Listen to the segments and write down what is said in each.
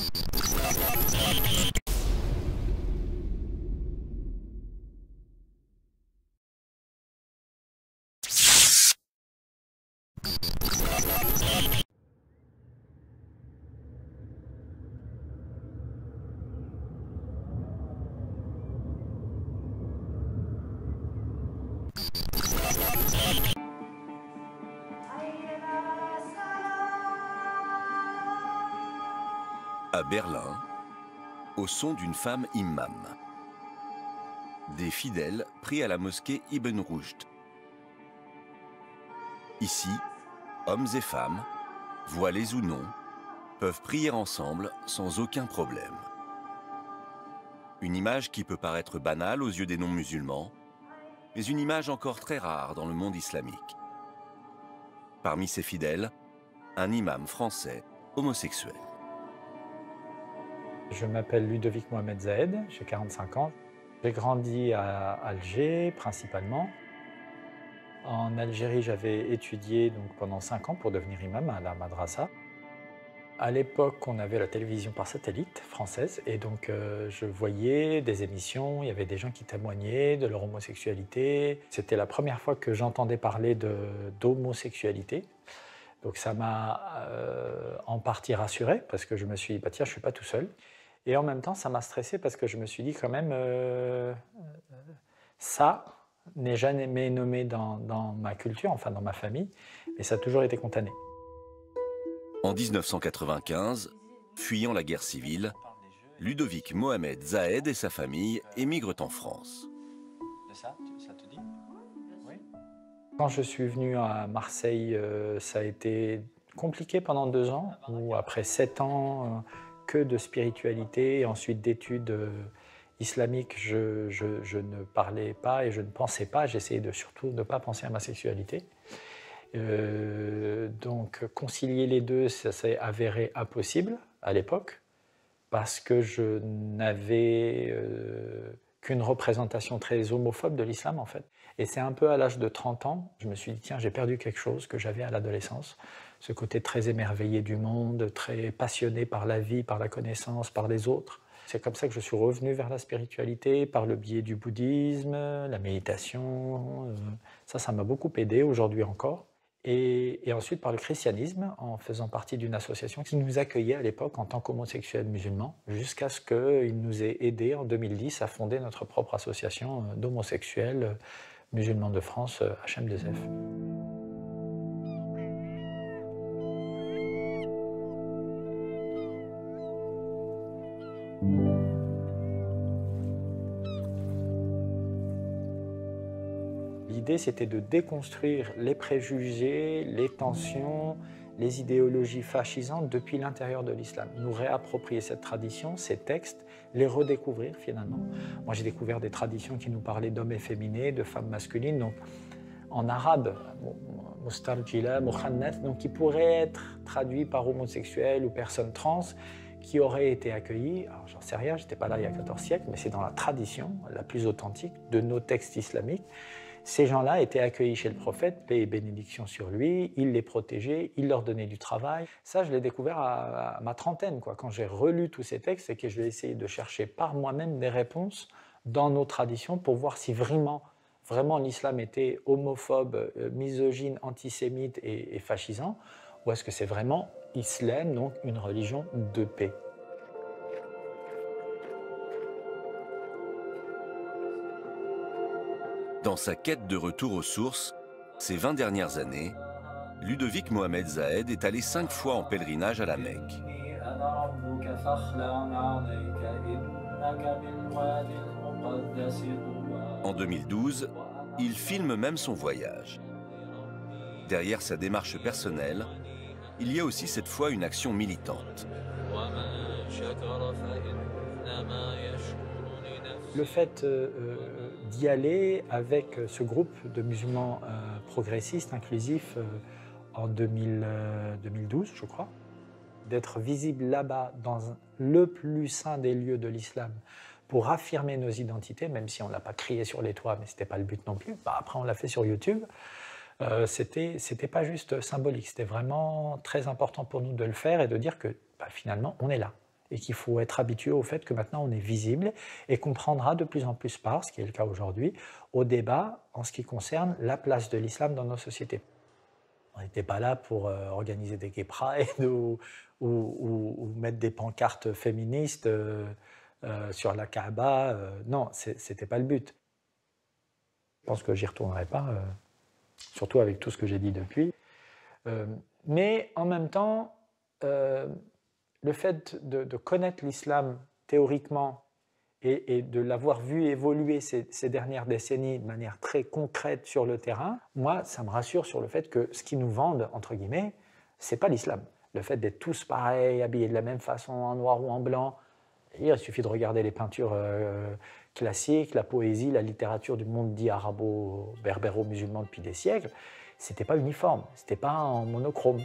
À Berlin, au son d'une femme imam. Des fidèles prient à la mosquée Ibn Rushd. Ici, hommes et femmes, voilés ou non, peuvent prier ensemble sans aucun problème. Une image qui peut paraître banale aux yeux des non-musulmans, mais une image encore très rare dans le monde islamique. Parmi ces fidèles, un imam français homosexuel. Je m'appelle Ludovic Mohamed Zahed, j'ai 45 ans. J'ai grandi à Alger principalement. En Algérie, j'avais étudié donc, pendant 5 ans pour devenir imam à la madrasa. À l'époque, on avait la télévision par satellite française et donc je voyais des émissions, il y avait des gens qui témoignaient de leur homosexualité. C'était la première fois que j'entendais parler d'homosexualité. Donc ça m'a en partie rassuré parce que je me suis dit, bah, tiens, je ne suis pas tout seul. Et en même temps, ça m'a stressé parce que je me suis dit quand même, ça n'est jamais nommé dans ma culture, enfin dans ma famille, mais ça a toujours été condamné. En 1995, fuyant la guerre civile, Ludovic Mohamed Zahed et sa famille émigrent en France. Ça te dit? Oui. Quand je suis venu à Marseille, ça a été compliqué pendant 2 ans, où après 7 ans que de spiritualité et ensuite d'études islamiques, je ne parlais pas et je ne pensais pas, j'essayais de surtout ne pas penser à ma sexualité. Donc concilier les deux, ça s'est avéré impossible à l'époque parce que je n'avais qu'une représentation très homophobe de l'islam en fait. Et c'est un peu à l'âge de 30 ans, je me suis dit tiens, j'ai perdu quelque chose que j'avais à l'adolescence, ce côté très émerveillé du monde, très passionné par la vie, par la connaissance, par les autres. C'est comme ça que je suis revenu vers la spiritualité, par le biais du bouddhisme, la méditation. Ça m'a beaucoup aidé aujourd'hui encore. Et ensuite par le christianisme, en faisant partie d'une association qui nous accueillait à l'époque en tant qu'homosexuels musulmans, jusqu'à ce qu'il nous ait aidés en 2010 à fonder notre propre association d'homosexuels musulmans de France, HM2F. L'idée, c'était de déconstruire les préjugés, les tensions, les idéologies fascisantes depuis l'intérieur de l'islam. Nous réapproprier cette tradition, ces textes, les redécouvrir finalement. Moi, j'ai découvert des traditions qui nous parlaient d'hommes efféminés, de femmes masculines, donc en arabe, mustarjila, mukhannath, donc qui pourrait être traduit par homosexuel ou personne trans, qui auraient été accueillis, alors j'en sais rien, j'étais pas là il y a 14 siècles, mais c'est dans la tradition la plus authentique de nos textes islamiques. Ces gens-là étaient accueillis chez le prophète, paix et bénédiction sur lui, il les protégeait, il leur donnait du travail. Ça, je l'ai découvert à ma trentaine, quoi. Quand j'ai relu tous ces textes et que je vais essayer de chercher par moi-même des réponses dans nos traditions pour voir si vraiment l'islam était homophobe, misogyne, antisémite et fascisant, ou est-ce que c'est vraiment islam, donc une religion de paix. Dans sa quête de retour aux sources, ces 20 dernières années, Ludovic Mohamed Zahed est allé 5 fois en pèlerinage à la Mecque. En 2012, il filme même son voyage. Derrière sa démarche personnelle, il y a aussi cette fois une action militante. Le fait d'y aller avec ce groupe de musulmans progressistes, inclusifs, en 2012, je crois, d'être visible là-bas, dans le plus saint des lieux de l'islam, pour affirmer nos identités, même si on ne l'a pas crié sur les toits, mais ce n'était pas le but non plus. Bah, après, on l'a fait sur YouTube. C'était pas juste symbolique, c'était vraiment très important pour nous de le faire et de dire que bah, finalement, on est là. et qu'il faut être habitué au fait que maintenant on est visible et qu'on prendra de plus en plus part, ce qui est le cas aujourd'hui, au débat en ce qui concerne la place de l'islam dans nos sociétés. On n'était pas là pour organiser des gay pride ou mettre des pancartes féministes sur la Kaaba. Non, ce n'était pas le but. Je pense que j'y retournerai pas, surtout avec tout ce que j'ai dit depuis. Mais en même temps, le fait de connaître l'islam théoriquement et de l'avoir vu évoluer ces dernières décennies de manière très concrète sur le terrain, moi, ça me rassure sur le fait que ce qu'ils nous vendent, entre guillemets, c'est pas l'islam. Le fait d'être tous pareils, habillés de la même façon, en noir ou en blanc, il suffit de regarder les peintures classiques, la poésie, la littérature du monde dit arabo-berbéro-musulman depuis des siècles, c'était pas uniforme, c'était pas en monochrome.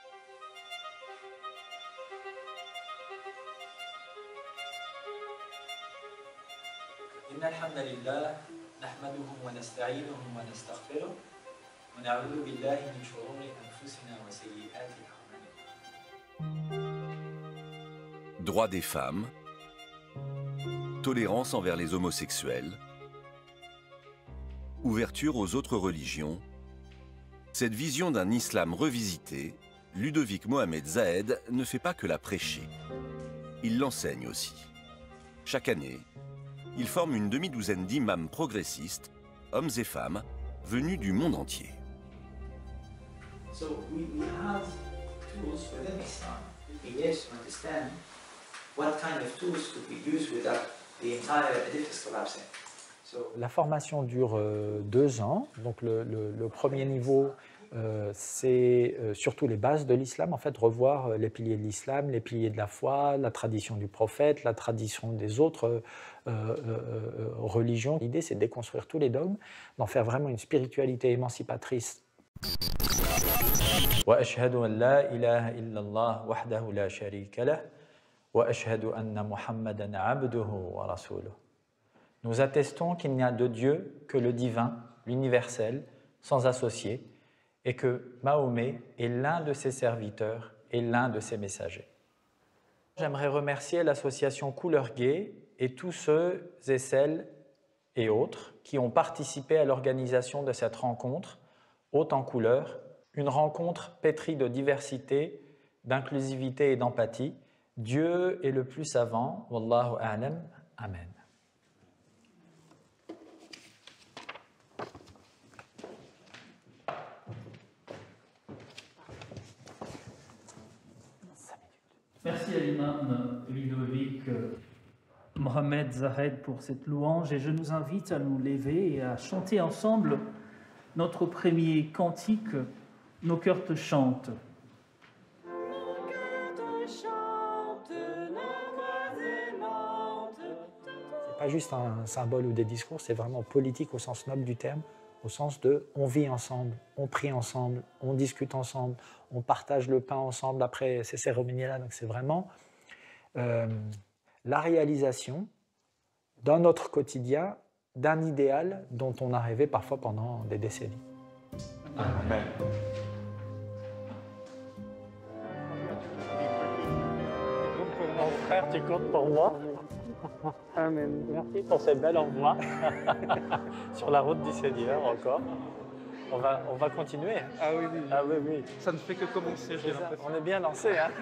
إن الحمد لله نحمده ونستعينه ونستغفره ونعوذ بالله من شرور أنفسنا وسيئات أعمالنا. Droits des femmes, tolérance envers les homosexuels, ouverture aux autres religions. Cette vision d'un islam revisité, Ludovic Mohamed Zahed ne fait pas que la prêcher. Il l'enseigne aussi. Chaque année, il forme une demi-douzaine d'imams progressistes, hommes et femmes, venus du monde entier. So we have tools within Islam. It is to understand what kind of tools could we use without the entire edifice collapsing. La formation dure 2 ans. Donc le premier niveau, c'est surtout les bases de l'islam, en fait, revoir les piliers de l'islam, les piliers de la foi, la tradition du prophète, la tradition des autres religions. L'idée, c'est de déconstruire tous les dogmes, d'en faire vraiment une spiritualité émancipatrice. وأشهد أن لا إله إلا الله وحده لا شريك له وأشهد أن محمدًا عبده ورسوله. Nous attestons qu'il n'y a de Dieu que le divin, l'universel, sans associé, et que Mahomet est l'un de ses serviteurs et l'un de ses messagers. J'aimerais remercier l'association Couleur Gay et tous ceux et celles et autres qui ont participé à l'organisation de cette rencontre, haute en couleurs, une rencontre pétrie de diversité, d'inclusivité et d'empathie. Dieu est le plus savant. Wallahu a'lam. Amen. Merci à l'imam Ludovic Mohamed Zahed pour cette louange et je nous invite à nous lever et à chanter ensemble notre premier cantique, Nos cœurs te chantent. C'est pas juste un symbole ou des discours, c'est vraiment politique au sens noble du terme, au sens de on vit ensemble, on prie ensemble, on discute ensemble, on partage le pain ensemble après ces cérémonies-là. Donc c'est vraiment la réalisation dans notre quotidien d'un idéal dont on a rêvé parfois pendant des décennies. Amen. Pour mon frère, tu comptes pour moi. Amen. Merci pour cette belle envoi sur la route du Seigneur encore. On va continuer. Ah oui, oui. Ah oui, oui. Ça ne fait que commencer, j'ai l'impression. On est bien lancé, hein.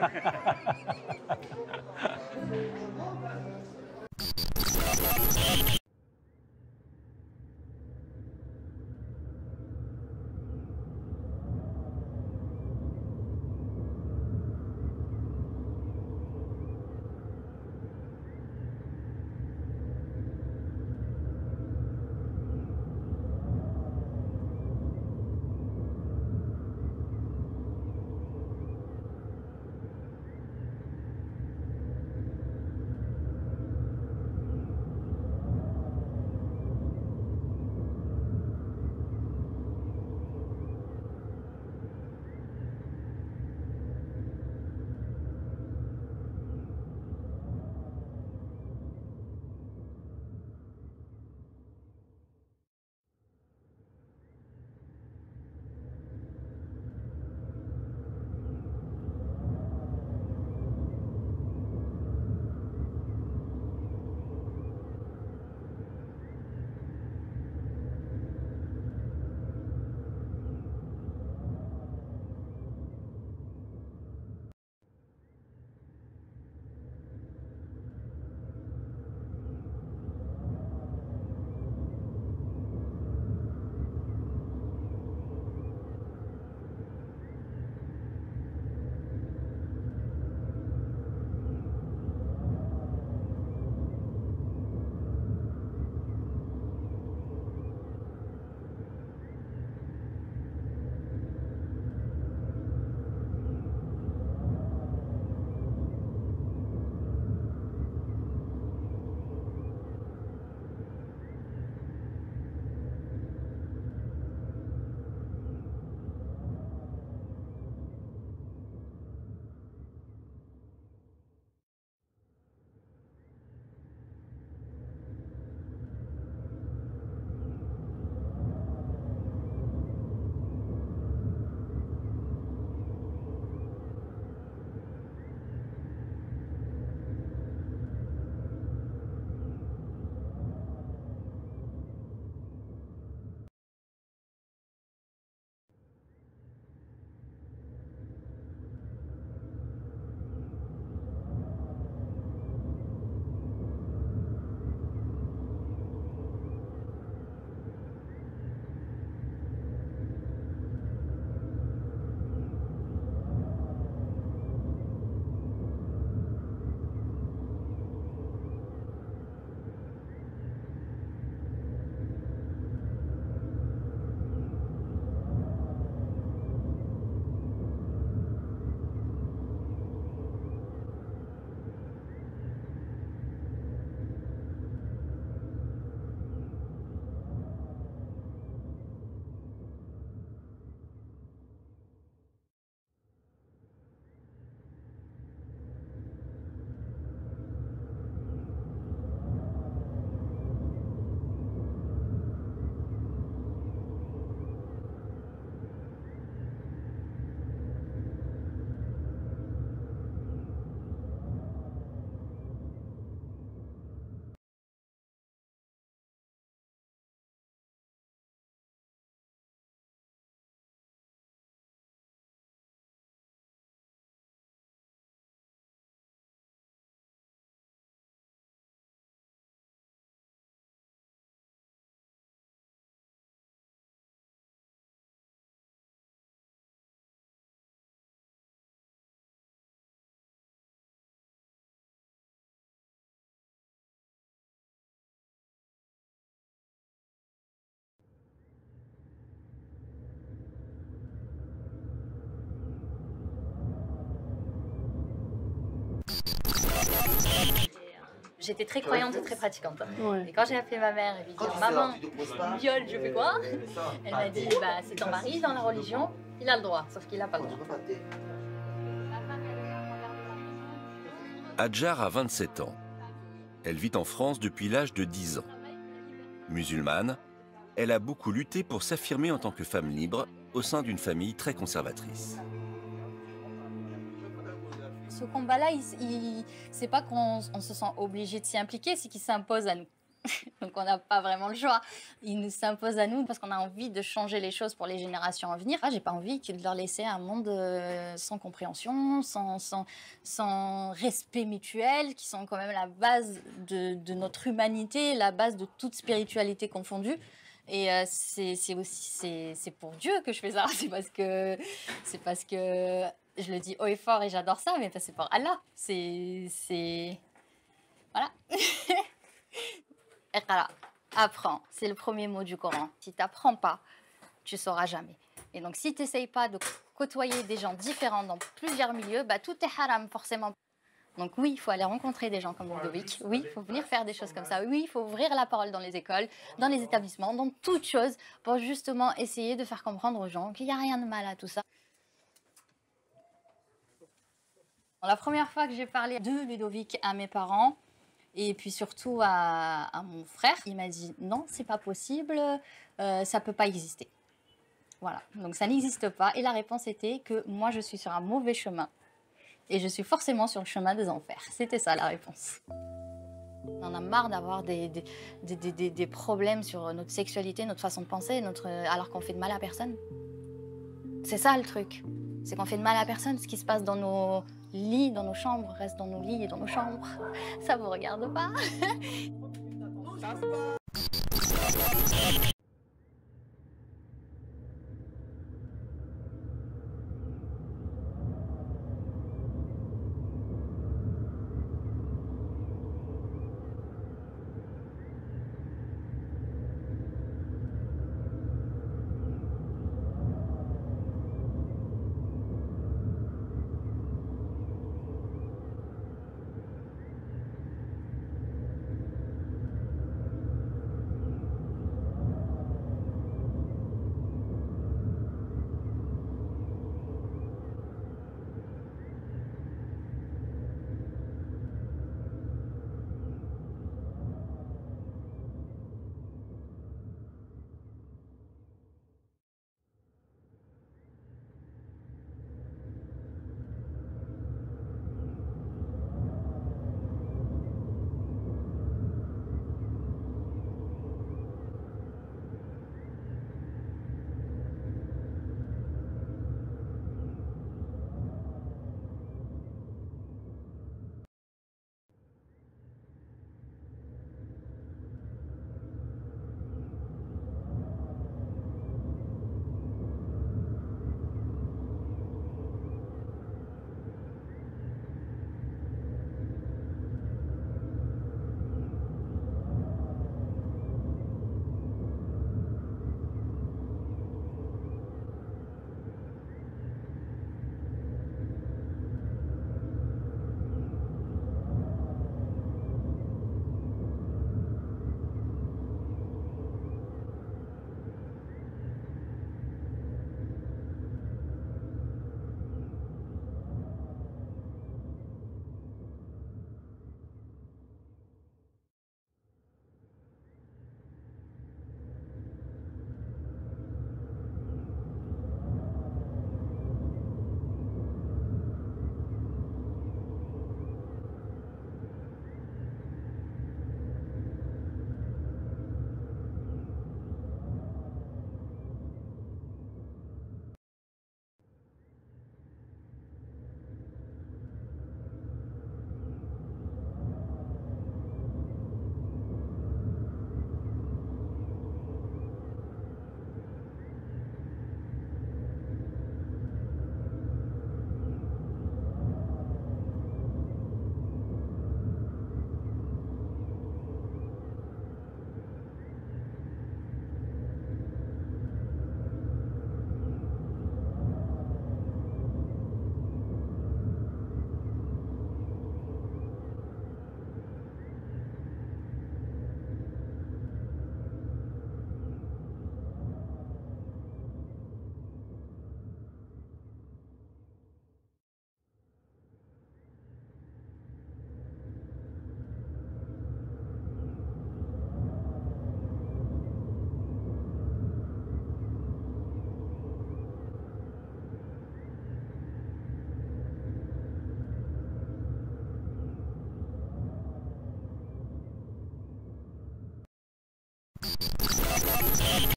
J'étais très croyante et très pratiquante. Ouais. Et quand j'ai appelé ma mère et lui dit maman, viol, je fais quoi? Elle m'a dit bah, c'est ton mari dans la religion, il a le droit, sauf qu'il n'a pas le droit. Hadjar a 27 ans. Elle vit en France depuis l'âge de 10 ans. Musulmane, elle a beaucoup lutté pour s'affirmer en tant que femme libre au sein d'une famille très conservatrice. Ce combat-là, c'est pas qu'on se sent obligé de s'y impliquer, c'est qu'il s'impose à nous. Donc on n'a pas vraiment le choix. Il nous s'impose à nous parce qu'on a envie de changer les choses pour les générations à venir. J'ai pas envie de leur laisser un monde sans compréhension, sans respect mutuel, qui sont quand même la base de notre humanité, la base de toute spiritualité confondue. Et c'est pour Dieu que je fais ça. C'est parce que je le dis haut et fort et j'adore ça, mais c'est pour Allah. Voilà. Iqra, apprends, c'est le premier mot du Coran. Si tu n'apprends pas, tu ne sauras jamais. Et donc, si tu n'essayes pas de côtoyer des gens différents dans plusieurs milieux, bah, tout est haram, forcément. Donc oui, il faut aller rencontrer des gens comme Ludovic. Oui, il faut venir faire des choses comme ça. Oui, il faut ouvrir la parole dans les écoles, dans les établissements, dans toute chose, pour justement essayer de faire comprendre aux gens qu'il n'y a rien de mal à tout ça. La première fois que j'ai parlé de Ludovic à mes parents, et puis surtout à mon frère, il m'a dit non, c'est pas possible, ça peut pas exister. Voilà, donc ça n'existe pas. Et la réponse était que moi je suis sur un mauvais chemin et je suis forcément sur le chemin des enfers. C'était ça la réponse. On en a marre d'avoir des problèmes sur notre sexualité, notre façon de penser, alors qu'on fait de mal à personne. C'est ça le truc, c'est qu'on fait de mal à personne. Ce qui se passe dans nos lits, dans nos chambres, reste dans nos lits et dans nos chambres. Ça vous regarde pas.